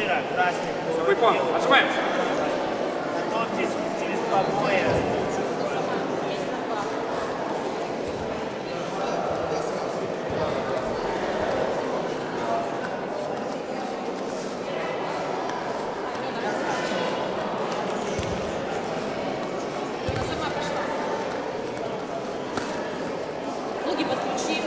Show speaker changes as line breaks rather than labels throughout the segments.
мира, красный по
Выпон, отжимаем.
Готовьтесь через 2 боя.
Ноги подключи.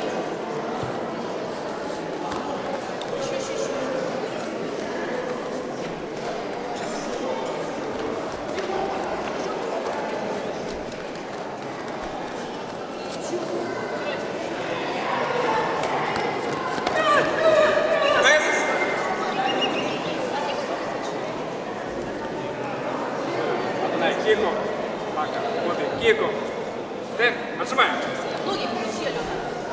Кику. Пока. Вот и кику. Тэп, отжимаем.
Ноги включи, Алена.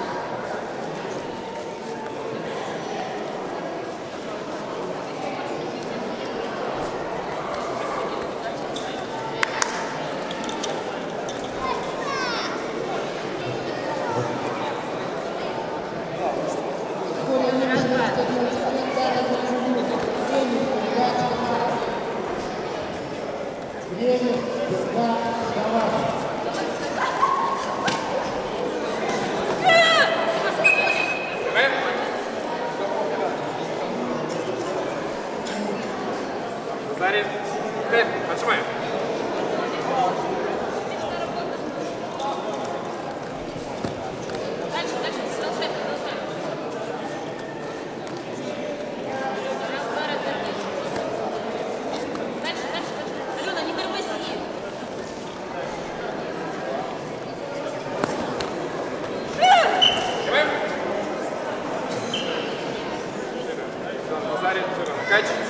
Зарин. Тэп, отжимаем.
Дальше, продолжай. Раз, два, разверни. Дальше. Алена, не тормози.
Зарин, накач.